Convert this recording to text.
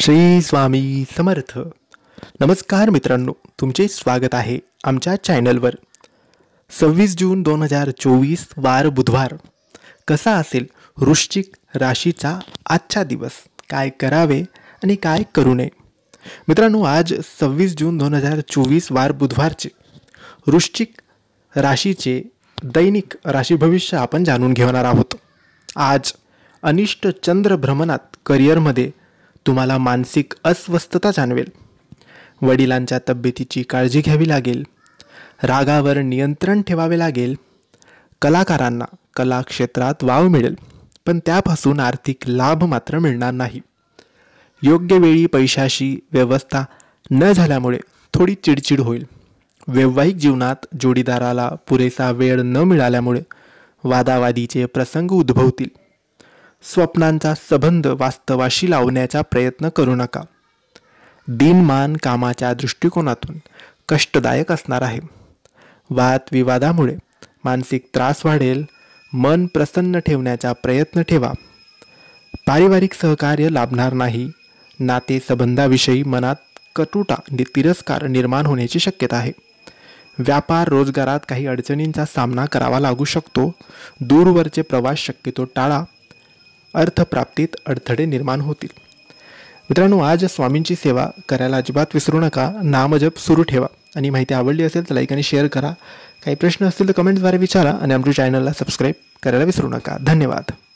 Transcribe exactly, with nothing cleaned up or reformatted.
श्री स्वामी समर्थ. नमस्कार मित्रांनो, तुमचे स्वागत आहे आमच्या चॅनलवर. सव्वीस जून दोन हजार चोवीस वार बुधवार. कसा असेल वृश्चिक राशीचा आजचा दिवस? काय करावे आणि काय करू नये? मित्रांनो, आज सव्वीस जून दोन हजार चोवीस वार बुधवारचे वृश्चिक राशीचे दैनिक राशी भविष्य आपण जाणून घेणार आहोत. आज अनिष्ट चंद्र भ्रमणात करिअरमध्ये तुम्हाला मानसिक अस्वस्थता जाणवेल. वडिलांच्या तब्येतीची काळजी घ्यावी लागेल. रागावर नियंत्रण ठेवावे लागेल. कलाकारांना कला क्षेत्रात वाव मिळेल, पण त्यापासून आर्थिक लाभ मात्र मिळणार नाही. योग्य वेळी पैशाशी व्यवस्था न झाल्यामुळे थोडी चिडचिड होईल. वैवाहिक जीवनात जोडीदाराला पुरेसा वेळ न मिळाल्यामुळे वादावादीचे प्रसंग उद्भवतील. स्वप्नांचा संबंध वास्तवाशी लावण्याचा प्रयत्न करू नका. दिनमान कामाच्या दृष्टिकोनातून कष्टदायक असणार आहे. वादविवादामुळे मानसिक त्रास वाढेल. मन प्रसन्न ठेवण्याचा प्रयत्न ठेवा. पारिवारिक सहकार्य लाभणार नाही. नातेसंबंधाविषयी मनात कटुता आणि तिरस्कार निर्माण होण्याची शक्यता आहे. व्यापार रोजगारात काही अडचणींचा सामना करावा लागू शकतो. दूरवरचे प्रवास शक्यतो टाळा. अर्थप्राप्तीत अडथळे निर्माण होतील. मित्रांनो, आज स्वामींची सेवा करायला अजिबात विसरू नका. नामजप सुरू ठेवा आणि माहिती आवडली असेल तर लाईक आणि शेअर करा. काही प्रश्न असतील तर कमेंटद्वारे विचारा आणि आमच्या चॅनलला सबस्क्राईब करायला विसरू नका. धन्यवाद.